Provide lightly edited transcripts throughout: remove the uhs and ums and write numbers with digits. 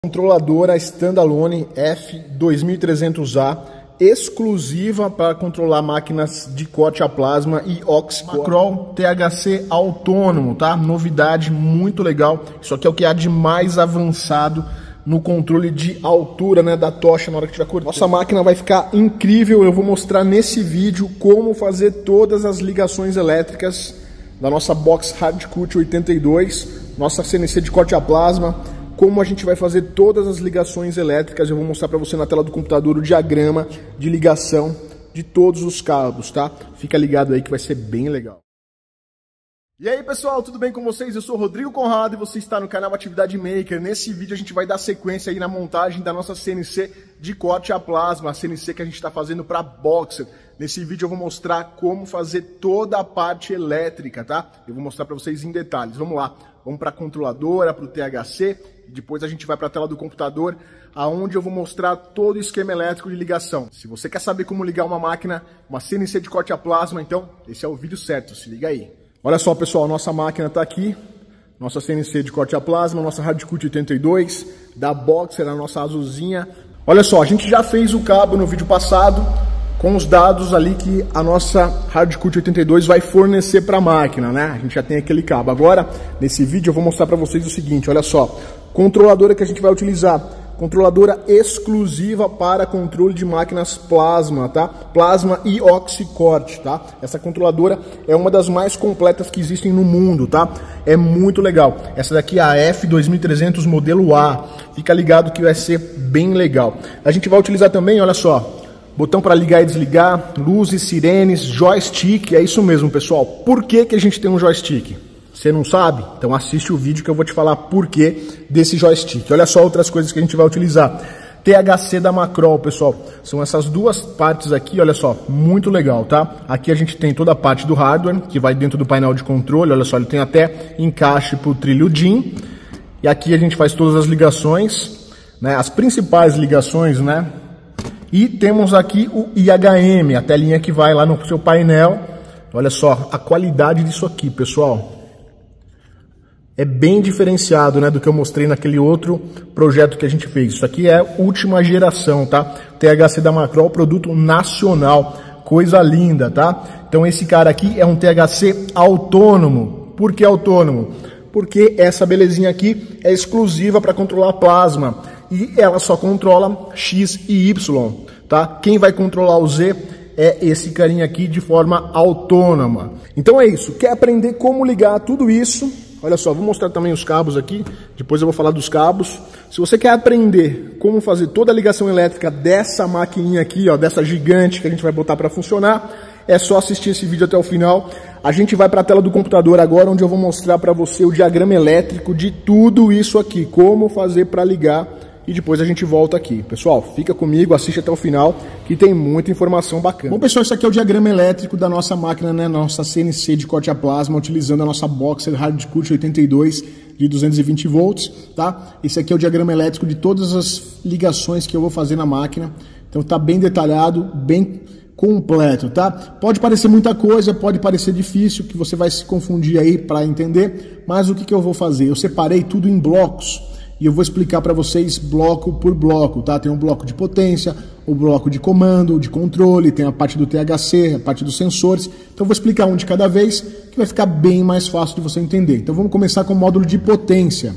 Controladora standalone F2300A, exclusiva para controlar máquinas de corte a plasma e oxycore. Macrol THC autônomo, tá? Novidade muito legal. Isso aqui é o que há de mais avançado no controle de altura, né, da tocha na hora que tiver cortando. Nossa máquina vai ficar incrível. Eu vou mostrar nesse vídeo como fazer todas as ligações elétricas da nossa Box Hardcut 82, nossa CNC de corte a plasma. Como a gente vai fazer todas as ligações elétricas, eu vou mostrar para você na tela do computador o diagrama de ligação de todos os cabos, tá? Fica ligado aí que vai ser bem legal. E aí pessoal, tudo bem com vocês? Eu sou o Rodrigo Conrado e você está no canal Atividade Maker. Nesse vídeo a gente vai dar sequência aí na montagem da nossa CNC de corte a plasma, a CNC que a gente está fazendo para Boxer. Nesse vídeo eu vou mostrar como fazer toda a parte elétrica, tá? Eu vou mostrar para vocês em detalhes. Vamos lá, vamos para a controladora, para o THC, e depois a gente vai para a tela do computador, aonde eu vou mostrar todo o esquema elétrico de ligação. Se você quer saber como ligar uma máquina, uma CNC de corte a plasma, então esse é o vídeo certo, se liga aí. Olha só pessoal, nossa máquina está aqui, nossa CNC de corte a plasma, nossa Hardcut 82, da Boxer, a nossa azulzinha. Olha só, a gente já fez o cabo no vídeo passado, com os dados ali que a nossa Hardcut 82 vai fornecer para a máquina, né? A gente já tem aquele cabo. Agora, nesse vídeo eu vou mostrar para vocês o seguinte, olha só. Controladora que a gente vai utilizar, controladora exclusiva para controle de máquinas plasma, tá? Plasma e oxycorte, tá? Essa controladora é uma das mais completas que existem no mundo, tá? É muito legal. Essa daqui é a F2300 modelo A. Fica ligado que vai ser bem legal. A gente vai utilizar também, olha só, botão para ligar e desligar, luzes, sirenes, joystick, é isso mesmo, pessoal. Por que que a gente tem um joystick? Você não sabe? Então assiste o vídeo que eu vou te falar por que desse joystick. Olha só outras coisas que a gente vai utilizar. THC da Macrol, pessoal. São essas duas partes aqui, olha só, muito legal, tá? Aqui a gente tem toda a parte do hardware, que vai dentro do painel de controle, olha só, ele tem até encaixe para o trilho DIN. E aqui a gente faz todas as ligações, né? As principais ligações, né? E temos aqui o IHM, a telinha que vai lá no seu painel. Olha só a qualidade disso aqui, pessoal. É bem diferenciado, né, do que eu mostrei naquele outro projeto que a gente fez. Isso aqui é última geração, tá? THC da Macrol, produto nacional. Coisa linda, tá? Então esse cara aqui é um THC autônomo. Por que autônomo? Porque essa belezinha aqui é exclusiva para controlar plasma. E ela só controla X e Y, tá? Quem vai controlar o Z é esse carinha aqui de forma autônoma. Então é isso. Quer aprender como ligar tudo isso? Olha só, vou mostrar também os cabos aqui. Depois eu vou falar dos cabos. Se você quer aprender como fazer toda a ligação elétrica dessa maquininha aqui, ó, dessa gigante que a gente vai botar para funcionar, é só assistir esse vídeo até o final. A gente vai para a tela do computador agora, onde eu vou mostrar para você o diagrama elétrico de tudo isso aqui, como fazer para ligar, e depois a gente volta aqui. Pessoal, fica comigo, assiste até o final, que tem muita informação bacana. Bom, pessoal, isso aqui é o diagrama elétrico da nossa máquina, né, nossa CNC de corte a plasma, utilizando a nossa Boxer Hardcut 82 de 220 volts, tá? Esse aqui é o diagrama elétrico de todas as ligações que eu vou fazer na máquina. Então tá bem detalhado, bem completo, tá? Pode parecer muita coisa, pode parecer difícil, que você vai se confundir aí para entender, mas o que que eu vou fazer? Eu separei tudo em blocos e eu vou explicar para vocês bloco por bloco, tá? Tem um bloco de potência, o bloco de comando, de controle, tem a parte do THC, a parte dos sensores. Então eu vou explicar um de cada vez, que vai ficar bem mais fácil de você entender. Então vamos começar com o módulo de potência.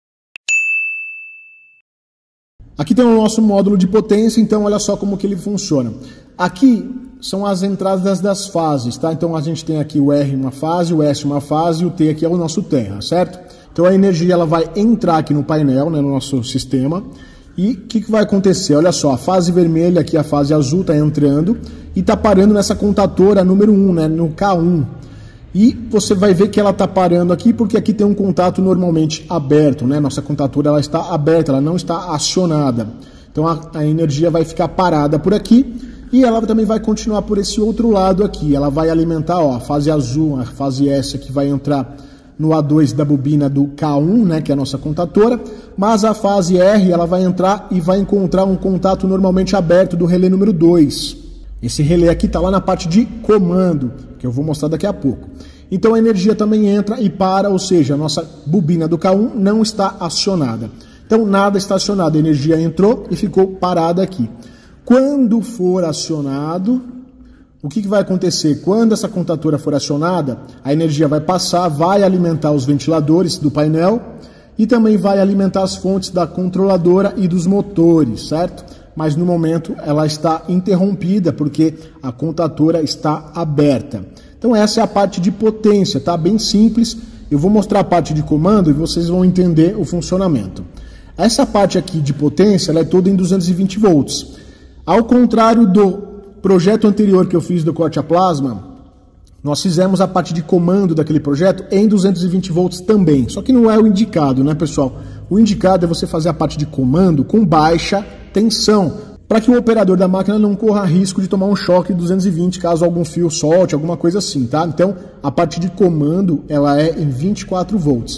Aqui tem o nosso módulo de potência, então olha só como que ele funciona. Aqui são as entradas das fases, tá? Então a gente tem aqui o R uma fase, o S uma fase e o T aqui é o nosso terra, certo? Então a energia ela vai entrar aqui no painel, né, no nosso sistema. E o que vai acontecer? Olha só, a fase vermelha aqui, a fase azul está entrando e está parando nessa contatora número 1, né, no K1. E você vai ver que ela está parando aqui porque aqui tem um contato normalmente aberto, né? Nossa contatora ela está aberta, ela não está acionada. Então a energia vai ficar parada por aqui e ela também vai continuar por esse outro lado aqui. Ela vai alimentar, ó, a fase azul, a fase S aqui vai entrar no A2 da bobina do K1, né, que é a nossa contatora, mas a fase R ela vai entrar e vai encontrar um contato normalmente aberto do relé número 2. Esse relé aqui está lá na parte de comando, que eu vou mostrar daqui a pouco. Então a energia também entra e para, ou seja, a nossa bobina do K1 não está acionada. Então nada estacionado, a energia entrou e ficou parada aqui. Quando for acionado, o que vai acontecer? Quando essa contatora for acionada, a energia vai passar, vai alimentar os ventiladores do painel e também vai alimentar as fontes da controladora e dos motores, certo? Mas no momento ela está interrompida porque a contatora está aberta. Então essa é a parte de potência, tá? Bem simples. Eu vou mostrar a parte de comando e vocês vão entender o funcionamento. Essa parte aqui de potência, ela é toda em 220 volts. Ao contrário do projeto anterior que eu fiz do corte a plasma, nós fizemos a parte de comando daquele projeto em 220 volts também. Só que não é o indicado, né, pessoal? O indicado é você fazer a parte de comando com baixa tensão, para que o operador da máquina não corra risco de tomar um choque de 220 caso algum fio solte, alguma coisa assim, tá? Então, a parte de comando, ela é em 24 volts.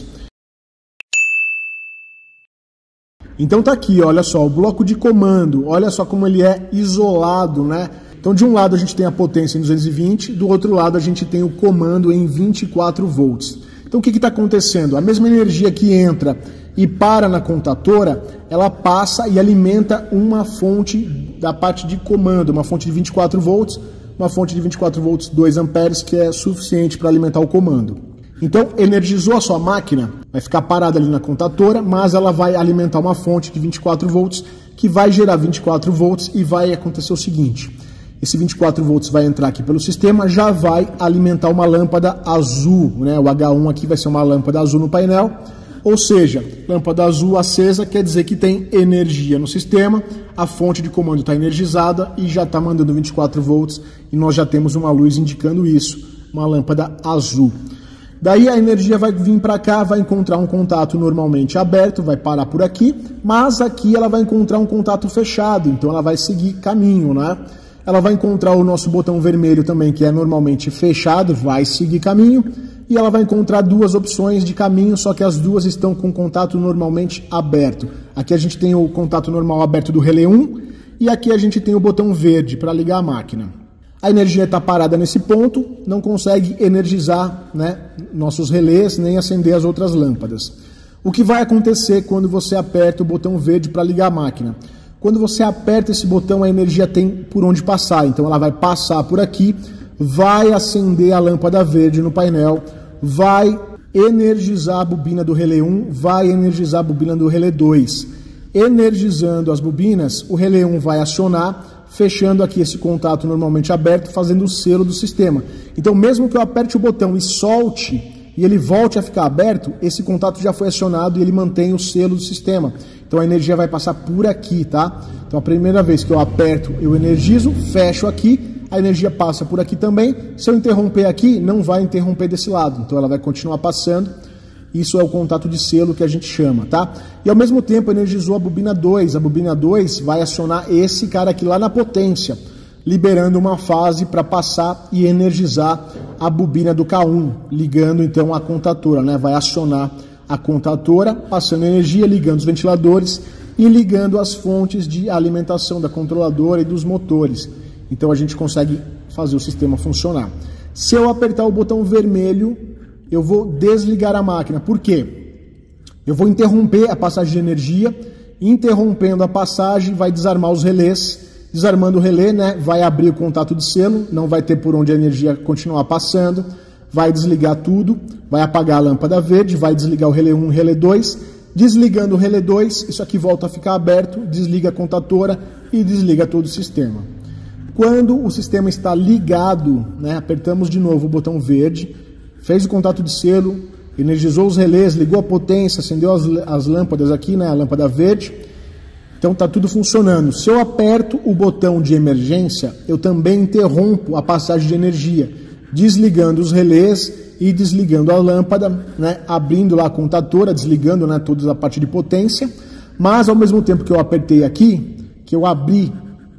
Então tá aqui, olha só, o bloco de comando, olha só como ele é isolado, né? Então de um lado a gente tem a potência em 220, do outro lado a gente tem o comando em 24 volts. Então o que está acontecendo? A mesma energia que entra e para na contatora, ela passa e alimenta uma fonte da parte de comando, uma fonte de 24 volts, uma fonte de 24 volts 2 amperes, que é suficiente para alimentar o comando. Então, energizou a sua máquina, vai ficar parada ali na contatora, mas ela vai alimentar uma fonte de 24 volts, que vai gerar 24 volts e vai acontecer o seguinte: esse 24 volts vai entrar aqui pelo sistema, já vai alimentar uma lâmpada azul, né? O H1 aqui vai ser uma lâmpada azul no painel, ou seja, lâmpada azul acesa quer dizer que tem energia no sistema, a fonte de comando está energizada e já está mandando 24 volts e nós já temos uma luz indicando isso, uma lâmpada azul. Daí a energia vai vir para cá, vai encontrar um contato normalmente aberto, vai parar por aqui, mas aqui ela vai encontrar um contato fechado, então ela vai seguir caminho, né? Ela vai encontrar o nosso botão vermelho também, que é normalmente fechado, vai seguir caminho, e ela vai encontrar duas opções de caminho, só que as duas estão com contato normalmente aberto. Aqui a gente tem o contato normal aberto do relé 1, e aqui a gente tem o botão verde para ligar a máquina. A energia está parada nesse ponto, não consegue energizar, né, nossos relés, nem acender as outras lâmpadas. O que vai acontecer quando você aperta o botão verde para ligar a máquina? Quando você aperta esse botão, a energia tem por onde passar, então ela vai passar por aqui, vai acender a lâmpada verde no painel, vai energizar a bobina do relé 1, vai energizar a bobina do relé 2. Energizando as bobinas, o relé 1 vai acionar, fechando aqui esse contato normalmente aberto, fazendo o selo do sistema. Então, mesmo que eu aperte o botão e solte, e ele volte a ficar aberto, esse contato já foi acionado e ele mantém o selo do sistema. Então, a energia vai passar por aqui, tá? Então, a primeira vez que eu aperto, eu energizo, fecho aqui, a energia passa por aqui também. Se eu interromper aqui, não vai interromper desse lado, então ela vai continuar passando. Isso é o contato de selo que a gente chama, tá? E ao mesmo tempo energizou a bobina 2. A bobina 2 vai acionar esse cara aqui lá na potência, liberando uma fase para passar e energizar a bobina do K1, ligando então a contatora, né? Vai acionar a contatora, passando energia, ligando os ventiladores e ligando as fontes de alimentação da controladora e dos motores. Então a gente consegue fazer o sistema funcionar. Se eu apertar o botão vermelho, eu vou desligar a máquina. Por quê? Eu vou interromper a passagem de energia. Interrompendo a passagem, vai desarmar os relés. Desarmando o relé, né, vai abrir o contato de selo, não vai ter por onde a energia continuar passando. Vai desligar tudo, vai apagar a lâmpada verde, vai desligar o relé 1 e o relé 2. Desligando o relé 2, isso aqui volta a ficar aberto, desliga a contatora e desliga todo o sistema. Quando o sistema está ligado, né, apertamos de novo o botão verde, fez o contato de selo, energizou os relés, ligou a potência, acendeu as lâmpadas aqui, né, a lâmpada verde. Então está tudo funcionando. Se eu aperto o botão de emergência, eu também interrompo a passagem de energia, desligando os relés e desligando a lâmpada, né, abrindo lá a contatora, desligando, né, toda a parte de potência. Mas ao mesmo tempo que eu apertei aqui, que eu abri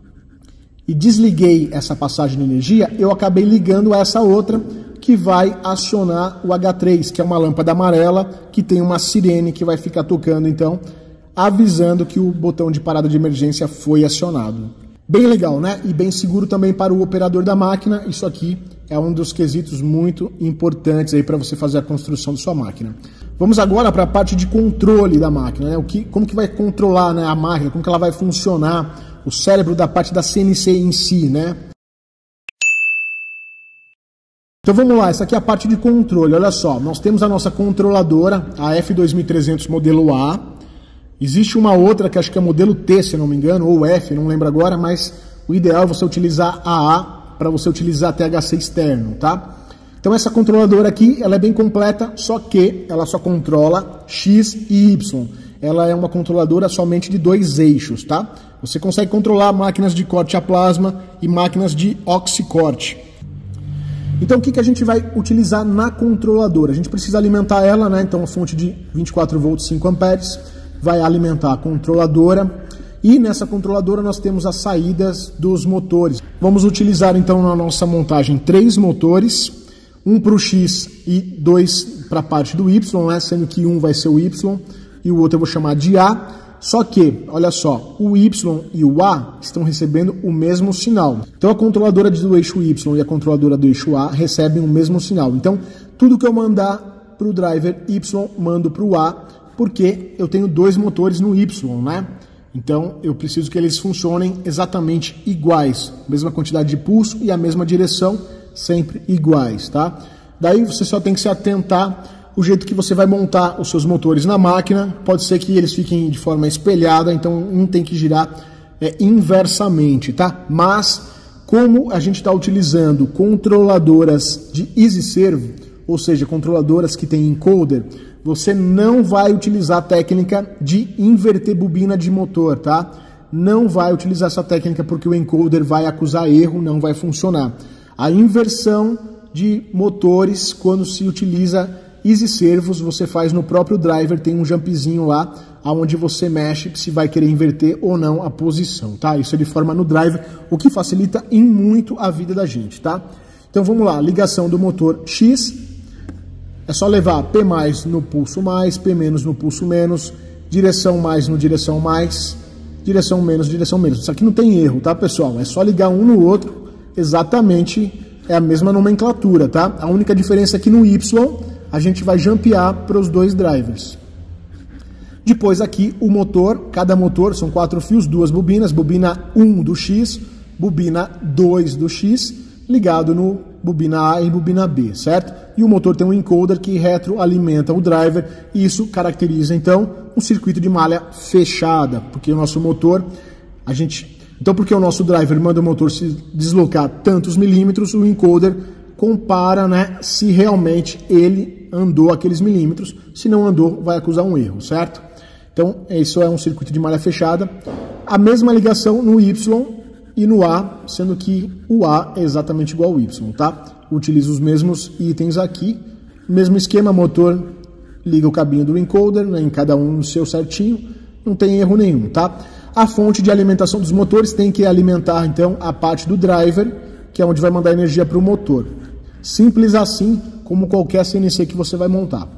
e desliguei essa passagem de energia, eu acabei ligando essa outra, que vai acionar o H3, que é uma lâmpada amarela, que tem uma sirene que vai ficar tocando, então, avisando que o botão de parada de emergência foi acionado. Bem legal, né? E bem seguro também para o operador da máquina. Isso aqui é um dos quesitos muito importantes aí para você fazer a construção da sua máquina. Vamos agora para a parte de controle da máquina, né? Como que vai controlar, né, a máquina, como que ela vai funcionar, o cérebro da parte da CNC em si, né? Então vamos lá, essa aqui é a parte de controle. Olha só, nós temos a nossa controladora, a F2300 modelo A. Existe uma outra que acho que é modelo T, se não me engano, ou F, não lembro agora, mas o ideal é você utilizar a A para você utilizar THC externo, tá? Então essa controladora aqui, ela é bem completa, só que ela só controla X e Y. Ela é uma controladora somente de 2 eixos, tá? Você consegue controlar máquinas de corte a plasma e máquinas de oxicorte. Então o que a gente vai utilizar na controladora? A gente precisa alimentar ela, né? Então a fonte de 24 volts 5 amperes vai alimentar a controladora. E nessa controladora nós temos as saídas dos motores. Vamos utilizar então na nossa montagem 3 motores, um para o X e 2 para a parte do Y, né? Sendo que um vai ser o Y e o outro eu vou chamar de A. Só que, olha só, o Y e o A estão recebendo o mesmo sinal. Então a controladora do eixo Y e a controladora do eixo A recebem o mesmo sinal. Então tudo que eu mandar para o driver Y, mando para o A, porque eu tenho 2 motores no Y, né? Então eu preciso que eles funcionem exatamente iguais. Mesma quantidade de pulso e a mesma direção, sempre iguais, tá? Daí você só tem que se atentar o jeito que você vai montar os seus motores na máquina. Pode ser que eles fiquem de forma espelhada, então um tem que girar inversamente, tá? Mas como a gente está utilizando controladoras de easy servo, ou seja, controladoras que têm encoder, você não vai utilizar a técnica de inverter bobina de motor, tá? Não vai utilizar essa técnica porque o encoder vai acusar erro, não vai funcionar. A inversão de motores, quando se utiliza easy servos, você faz no próprio driver, tem um jumpzinho lá, onde você mexe se vai querer inverter ou não a posição, tá? Isso é de forma no driver, o que facilita em muito a vida da gente, tá? Então vamos lá, ligação do motor X. É só levar P mais no pulso mais, P menos no pulso menos, direção mais no direção mais, direção menos, direção menos. Isso aqui não tem erro, tá, pessoal? É só ligar um no outro, exatamente é a mesma nomenclatura, tá? A única diferença é que no Y a gente vai jumpear para os 2 drivers. Depois aqui o motor, cada motor são 4 fios, 2 bobinas, bobina 1 do X, bobina 2 do X, ligado no bobina A e bobina B, certo? E o motor tem um encoder que retroalimenta o driver, e isso caracteriza então um circuito de malha fechada, porque o nosso motor, porque o nosso driver manda o motor se deslocar tantos milímetros, o encoder compara, né, se realmente ele andou aqueles milímetros, se não andou vai acusar um erro, certo? Então isso é um circuito de malha fechada. A mesma ligação no Y e no A, sendo que o A é exatamente igual ao Y, tá? Utiliza os mesmos itens aqui, mesmo esquema, motor liga o cabinho do encoder, né, em cada um no seu certinho, não tem erro nenhum, tá? A fonte de alimentação dos motores tem que alimentar, então, a parte do driver, que é onde vai mandar energia para o motor. Simples assim, como qualquer CNC que você vai montar.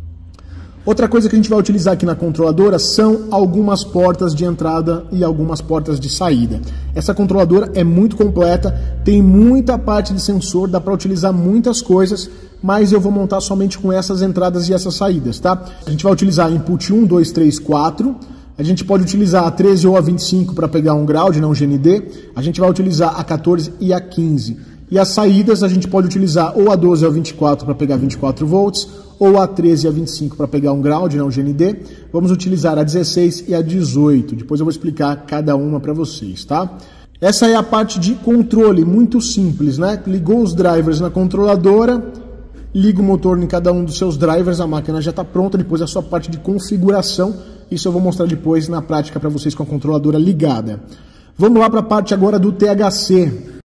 Outra coisa que a gente vai utilizar aqui na controladora são algumas portas de entrada e algumas portas de saída. Essa controladora é muito completa, tem muita parte de sensor, dá para utilizar muitas coisas, mas eu vou montar somente com essas entradas e essas saídas, tá? A gente vai utilizar input 1, 2, 3, 4. A gente pode utilizar a 13 ou a 25 para pegar um ground, não um GND. A gente vai utilizar a 14 e a 15. E as saídas a gente pode utilizar ou a 12 ou a 24 para pegar 24 volts, ou a 13 e a 25 para pegar um ground, não um GND. Vamos utilizar a 16 e a 18. Depois eu vou explicar cada uma para vocês, tá? Essa é a parte de controle, muito simples, né? Ligou os drivers na controladora, liga o motor em cada um dos seus drivers, a máquina já está pronta. Depois a sua parte de configuração, isso eu vou mostrar depois na prática para vocês com a controladora ligada. Vamos lá para a parte agora do THC.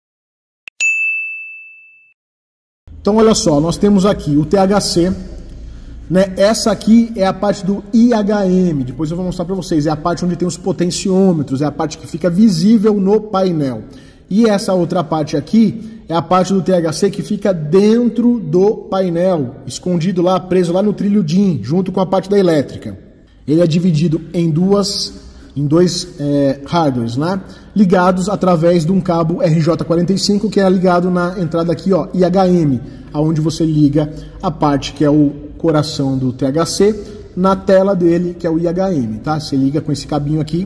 Então olha só, nós temos aqui o THC, né? Essa aqui é a parte do IHM, depois eu vou mostrar para vocês, é a parte onde tem os potenciômetros, é a parte que fica visível no painel. E essa outra parte aqui é a parte do THC que fica dentro do painel, escondido lá, preso lá no trilho DIN, junto com a parte da elétrica. Ele é dividido em duas em dois hardwares, né? Ligados através de um cabo RJ45 que é ligado na entrada aqui, ó, IHM, aonde você liga a parte que é o coração do THC na tela dele, que é o IHM, tá? Você liga com esse cabinho aqui,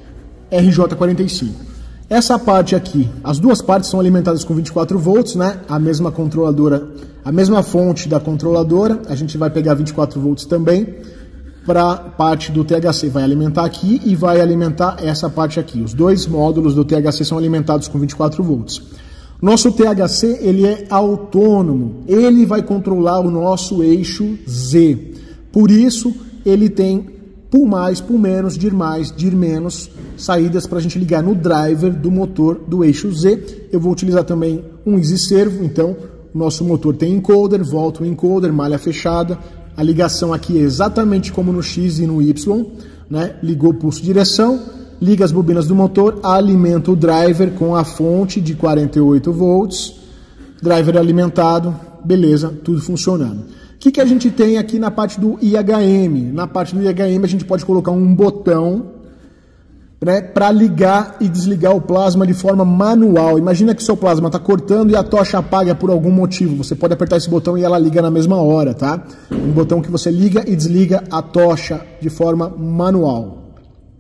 RJ45. Essa parte aqui, as duas partes são alimentadas com 24 volts, né? A mesma controladora, a mesma fonte da controladora, a gente vai pegar 24 volts também. Para a parte do THC, vai alimentar aqui e vai alimentar essa parte aqui. Os dois módulos do THC são alimentados com 24 volts. Nosso THC, ele é autônomo, ele vai controlar o nosso eixo Z. Por isso, ele tem pull mais, pull menos, dir mais, dir menos saídas para a gente ligar no driver do motor do eixo Z. Eu vou utilizar também um easy servo, então nosso motor tem encoder, volta o encoder, malha fechada. A ligação aqui é exatamente como no X e no Y, né? Ligou o pulso de direção, liga as bobinas do motor, alimenta o driver com a fonte de 48 volts, driver alimentado, beleza, tudo funcionando. O que a gente tem aqui na parte do IHM? Na parte do IHM a gente pode colocar um botão, né, para ligar e desligar o plasma de forma manual. Imagina que seu plasma está cortando e a tocha apaga por algum motivo. Você pode apertar esse botão e ela liga na mesma hora, tá? Um botão que você liga e desliga a tocha de forma manual.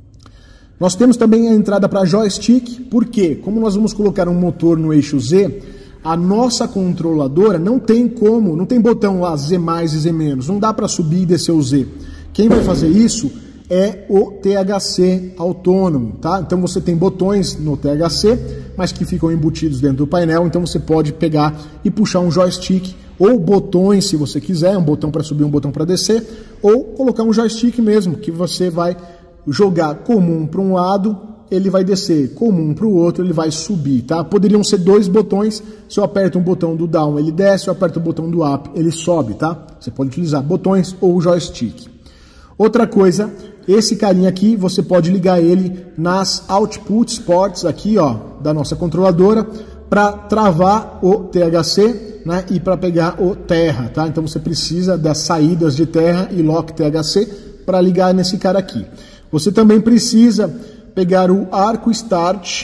Nós temos também a entrada para joystick, porque como nós vamos colocar um motor no eixo Z, a nossa controladora não tem botão lá Z mais e Z menos, não dá para subir e descer o Z. Quem vai fazer isso é o THC autônomo, tá? Então você tem botões no THC, mas que ficam embutidos dentro do painel, então você pode pegar e puxar um joystick, ou botões se você quiser, um botão para subir, um botão para descer, ou colocar um joystick mesmo, que você vai jogar comum para um lado, ele vai descer, comum para o outro, ele vai subir, tá? Poderiam ser dois botões, se eu aperto um botão do down, ele desce, se eu aperto o botão do up, ele sobe, tá? Você pode utilizar botões ou joystick. Outra coisa, esse carinha aqui, você pode ligar ele nas output ports aqui, ó, da nossa controladora, para travar o THC, né, e para pegar o terra, tá? Então você precisa das saídas de terra e lock THC para ligar nesse cara aqui. Você também precisa pegar o arco start,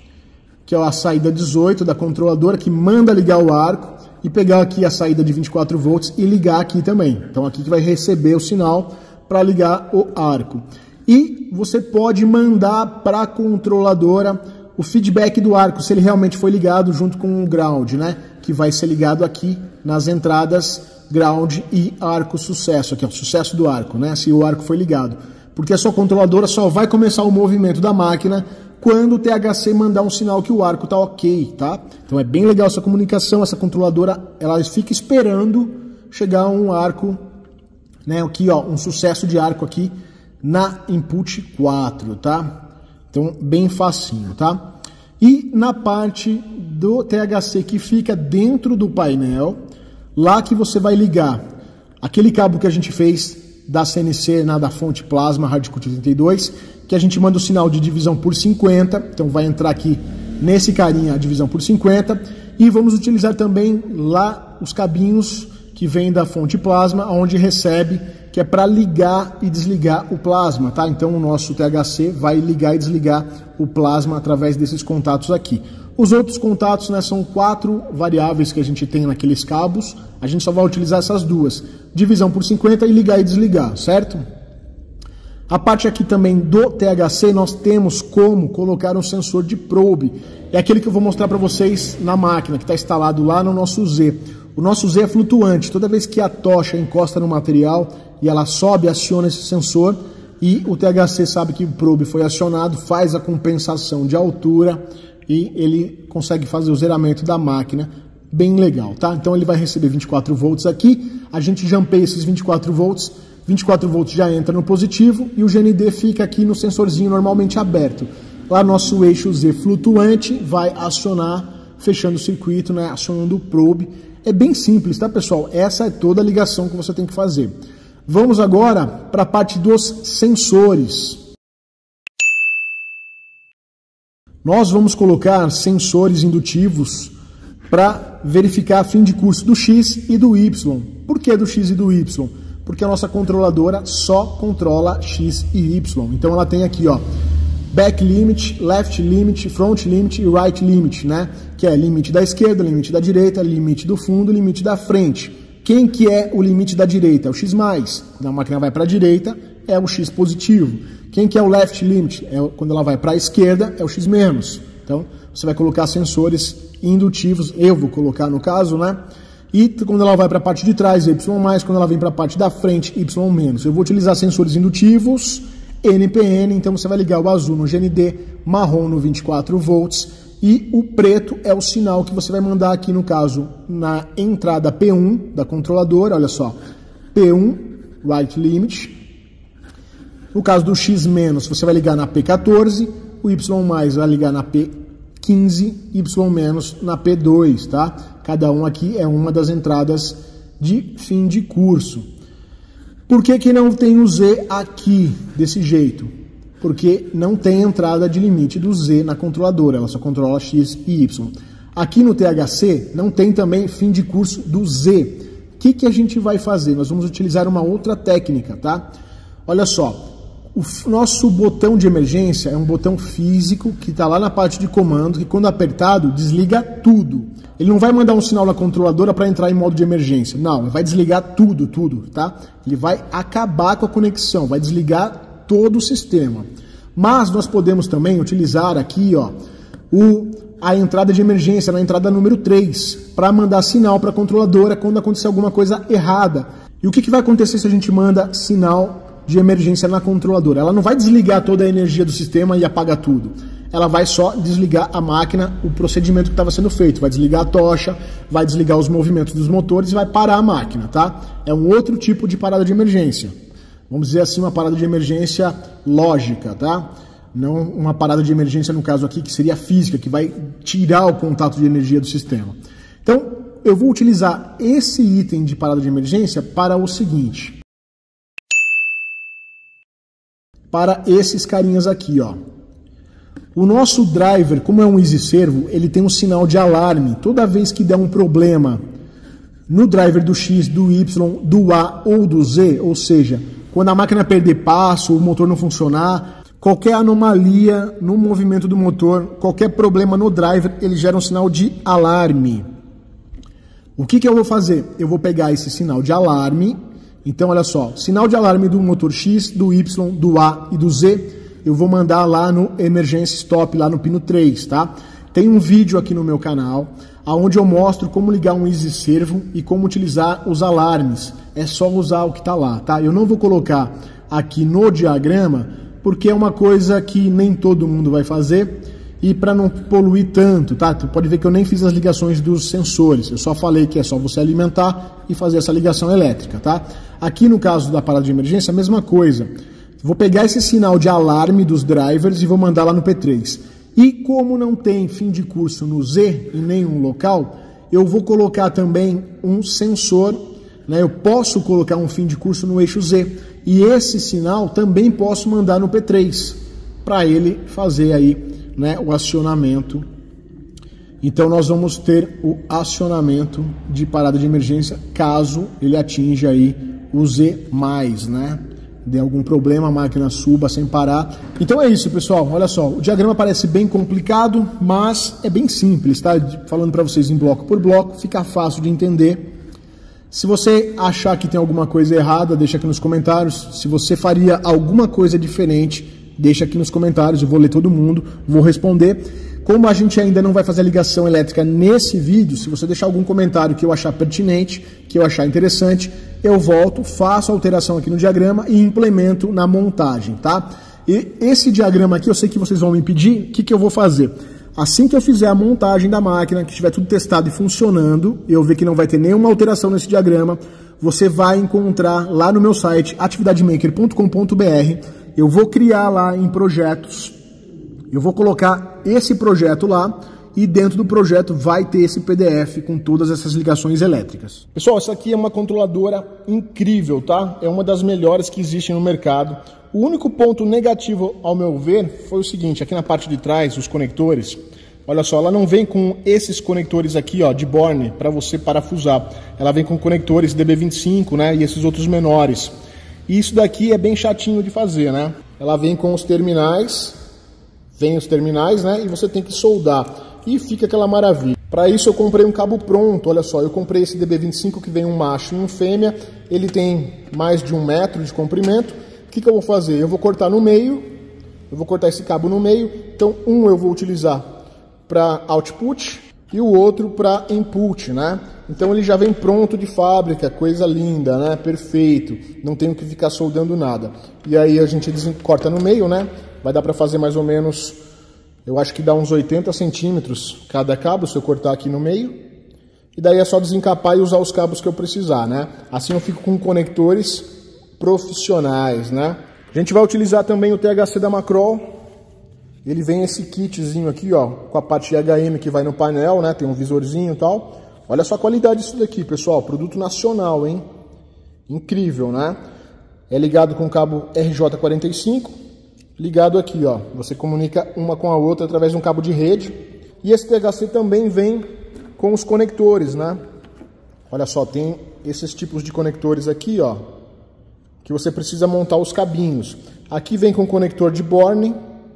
que é a saída 18 da controladora, que manda ligar o arco, e pegar aqui a saída de 24 volts e ligar aqui também. Então aqui que vai receber o sinal para ligar o arco. E você pode mandar para a controladora o feedback do arco, se ele realmente foi ligado junto com o ground, né? Que vai ser ligado aqui nas entradas ground e arco sucesso, aqui é o sucesso do arco, né? Se o arco foi ligado. Porque a sua controladora só vai começar o movimento da máquina quando o THC mandar um sinal que o arco está ok, tá? Então é bem legal essa comunicação, essa controladora, ela fica esperando chegar um arco, né? Aqui, ó, um sucesso de arco aqui na input 4, tá? Então, bem facinho, tá? E na parte do THC que fica dentro do painel, lá que você vai ligar aquele cabo que a gente fez da CNC, da fonte plasma Hardcut 82, que a gente manda o sinal de divisão por 50, então vai entrar aqui nesse carinha a divisão por 50, e vamos utilizar também lá os cabinhos que vem da fonte plasma, onde recebe, que é para ligar e desligar o plasma, tá? Então o nosso THC vai ligar e desligar o plasma através desses contatos aqui. Os outros contatos, né, são 4 variáveis que a gente tem naqueles cabos, a gente só vai utilizar essas duas, divisão por 50 e ligar e desligar, certo? A parte aqui também do THC, nós temos como colocar um sensor de probe, é aquele que eu vou mostrar para vocês na máquina, que está instalado lá no nosso Z. O nosso Z é flutuante, toda vez que a tocha encosta no material e ela sobe, aciona esse sensor, e o THC sabe que o probe foi acionado, faz a compensação de altura, e ele consegue fazer o zeramento da máquina, bem legal, tá? Então ele vai receber 24 volts aqui, a gente jampeia esses 24 volts já entra no positivo e o GND fica aqui no sensorzinho normalmente aberto. Lá nosso eixo Z flutuante vai acionar, fechando o circuito, né? Acionando o probe. É bem simples, tá, pessoal? Essa é toda a ligação que você tem que fazer. Vamos agora para a parte dos sensores. Nós vamos colocar sensores indutivos para verificar a fim de curso do X e do Y. Por que do X e do Y? Porque a nossa controladora só controla X e Y. Então ela tem aqui, ó, back limit, left limit, front limit e right limit, né? Que é limite da esquerda, limite da direita, limite do fundo, limite da frente. Quem que é o limite da direita? É o X+. Quando a máquina vai para a direita, é o X positivo. Quem que é o left limit? Quando ela vai para a esquerda, é o X-. Então, você vai colocar sensores indutivos, eu vou colocar no caso, né? E quando ela vai para a parte de trás, Y+, quando ela vem para a parte da frente, Y-. Eu vou utilizar sensores indutivos, NPN, então você vai ligar o azul no GND, marrom no 24 volts, e o preto é o sinal que você vai mandar aqui, no caso, na entrada P1 da controladora, olha só, P1, right limit. No caso do X-, você vai ligar na P14, o Y+, vai ligar na P15, Y- na P2, tá? Cada um aqui é uma das entradas de fim de curso. Por que não tem o Z aqui, desse jeito? Porque não tem entrada de limite do Z na controladora, ela só controla X e Y. Aqui no THC não tem também fim de curso do Z. O que a gente vai fazer? Nós vamos utilizar uma outra técnica, tá? Olha só, o nosso botão de emergência é um botão físico que está lá na parte de comando, que quando apertado desliga tudo. Ele não vai mandar um sinal na controladora para entrar em modo de emergência, não, ele vai desligar tudo, tá? Ele vai acabar com a conexão, vai desligar todo o sistema. Mas nós podemos também utilizar aqui, ó, a entrada de emergência na entrada número 3, para mandar sinal para a controladora quando acontecer alguma coisa errada. E o que vai acontecer se a gente manda sinal de emergência na controladora? Ela não vai desligar toda a energia do sistema e apagar tudo. Ela vai só desligar a máquina, o procedimento que estava sendo feito. Vai desligar a tocha, vai desligar os movimentos dos motores e vai parar a máquina, tá? É um outro tipo de parada de emergência. Vamos dizer assim, uma parada de emergência lógica, tá? Não uma parada de emergência, no caso aqui, que seria física, que vai tirar o contato de energia do sistema. Então, eu vou utilizar esse item de parada de emergência para o seguinte. Para esses carinhas aqui, ó. O nosso driver, como é um easy servo, ele tem um sinal de alarme. Toda vez que der um problema no driver do X, do Y, do A ou do Z, ou seja, quando a máquina perder passo, o motor não funcionar, qualquer anomalia no movimento do motor, qualquer problema no driver, ele gera um sinal de alarme. O que eu vou fazer? Eu vou pegar esse sinal de alarme. Então, olha só, sinal de alarme do motor X, do Y, do A e do Z, eu vou mandar lá no Emergency Stop, lá no pino 3, tá? Tem um vídeo aqui no meu canal, onde eu mostro como ligar um easy servo e como utilizar os alarmes. É só usar o que está lá, tá? Eu não vou colocar aqui no diagrama, porque é uma coisa que nem todo mundo vai fazer e para não poluir tanto, tá? Tu pode ver que eu nem fiz as ligações dos sensores, eu só falei que é só você alimentar e fazer essa ligação elétrica, tá? Aqui no caso da parada de emergência, a mesma coisa. Vou pegar esse sinal de alarme dos drivers e vou mandar lá no P3. E como não tem fim de curso no Z em nenhum local, eu vou colocar também um sensor, né? Eu posso colocar um fim de curso no eixo Z. E esse sinal também posso mandar no P3, para ele fazer aí, né, o acionamento. Então nós vamos ter o acionamento de parada de emergência caso ele atinja aí o Z+, né? Dê algum problema, a máquina suba sem parar. Então é isso, pessoal. Olha só, o diagrama parece bem complicado, mas é bem simples, tá? Falando para vocês em bloco por bloco, fica fácil de entender. Se você achar que tem alguma coisa errada, deixa aqui nos comentários. Se você faria alguma coisa diferente, deixa aqui nos comentários. Eu vou ler todo mundo, vou responder. Como a gente ainda não vai fazer a ligação elétrica nesse vídeo, se você deixar algum comentário que eu achar pertinente, que eu achar interessante, eu volto, faço a alteração aqui no diagrama e implemento na montagem, tá? E esse diagrama aqui, eu sei que vocês vão me pedir, o que eu vou fazer? Assim que eu fizer a montagem da máquina, que estiver tudo testado e funcionando, eu ver que não vai ter nenhuma alteração nesse diagrama, você vai encontrar lá no meu site, atividademaker.com.br, eu vou criar lá em projetos, eu vou colocar esse projeto lá e dentro do projeto vai ter esse PDF com todas essas ligações elétricas. Pessoal, essa aqui é uma controladora incrível, tá? É uma das melhores que existem no mercado. O único ponto negativo, ao meu ver, foi o seguinte, aqui na parte de trás, os conectores, Olha só, ela não vem com esses conectores aqui, ó, de Borne, para você parafusar. Ela vem com conectores DB25, né, e esses outros menores. E isso daqui é bem chatinho de fazer, né? Ela vem com os terminais, né, e você tem que soldar. E fica aquela maravilha. Para isso eu comprei um cabo pronto, olha só, eu comprei esse DB25 que vem um macho e um fêmea. Ele tem mais de 1 metro de comprimento. O que eu vou fazer? Eu vou cortar no meio, eu vou cortar esse cabo no meio. Então um eu vou utilizar para output e o outro para input, né? Então ele já vem pronto de fábrica, coisa linda, né? Perfeito, não tenho que ficar soldando nada. E aí a gente corta no meio, né? Vai dar para fazer mais ou menos, eu acho que dá uns 80 centímetros cada cabo, se eu cortar aqui no meio. E daí é só desencapar e usar os cabos que eu precisar, né? Assim eu fico com conectores profissionais, né? A gente vai utilizar também o THC da Macrol. Ele vem esse kitzinho aqui, ó, com a parte HM que vai no painel, né? Tem um visorzinho e tal. Olha só a qualidade disso daqui, pessoal. Produto nacional, hein? Incrível, né? É ligado com o cabo RJ45. Ligado aqui, ó. Você comunica uma com a outra através de um cabo de rede. E esse THC também vem com os conectores, né? Olha só, tem esses tipos de conectores aqui, ó, que você precisa montar os cabinhos. Aqui vem com conector de Borne,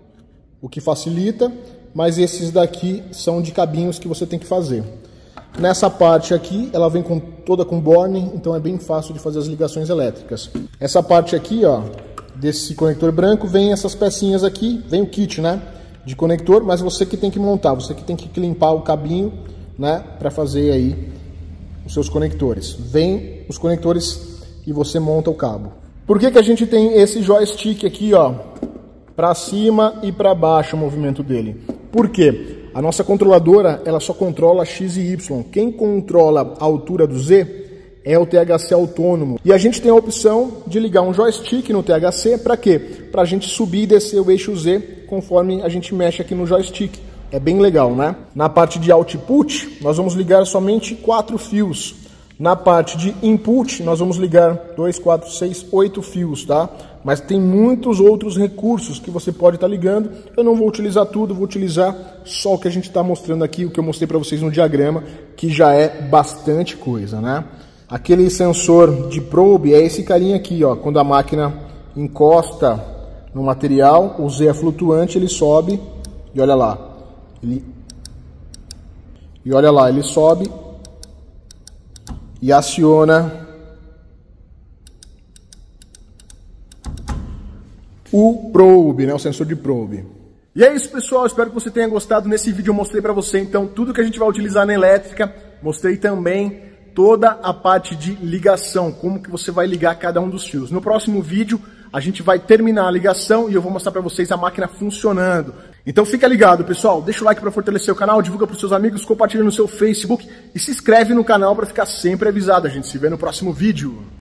o que facilita, mas esses daqui são de cabinhos que você tem que fazer. Nessa parte aqui, ela vem toda com Borne, então é bem fácil de fazer as ligações elétricas. Essa parte aqui, ó, desse conector branco, vem essas pecinhas aqui, vem o kit, né, de conector, mas você que tem que montar, você que tem que limpar o cabinho, né, para fazer aí os seus conectores. Vem os conectores e você monta o cabo. Por que a gente tem esse joystick aqui, ó, para cima e para baixo o movimento dele? Por quê? A nossa controladora, ela só controla X e Y. Quem controla a altura do Z é o THC autônomo. E a gente tem a opção de ligar um joystick no THC, para quê? Para a gente subir e descer o eixo Z conforme a gente mexe aqui no joystick. É bem legal, né? Na parte de output, nós vamos ligar somente 4 fios. Na parte de input, nós vamos ligar 2, 4, 6, 8 fios, tá? Mas tem muitos outros recursos que você pode estar ligando. Eu não vou utilizar tudo, vou utilizar só o que a gente está mostrando aqui, o que eu mostrei para vocês no diagrama, que já é bastante coisa, né? Aquele sensor de probe é esse carinha aqui, ó. Quando a máquina encosta no material, o Z é flutuante, ele sobe e olha lá. Ele sobe e aciona o probe, né, o sensor de probe. E é isso, pessoal, espero que você tenha gostado. Nesse vídeo eu mostrei para você, então, tudo que a gente vai utilizar na elétrica. Mostrei também toda a parte de ligação, como que você vai ligar cada um dos fios. No próximo vídeo, a gente vai terminar a ligação e eu vou mostrar para vocês a máquina funcionando. Então fica ligado, pessoal. Deixa o like para fortalecer o canal, divulga para os seus amigos, compartilha no seu Facebook e se inscreve no canal para ficar sempre avisado. A gente se vê no próximo vídeo.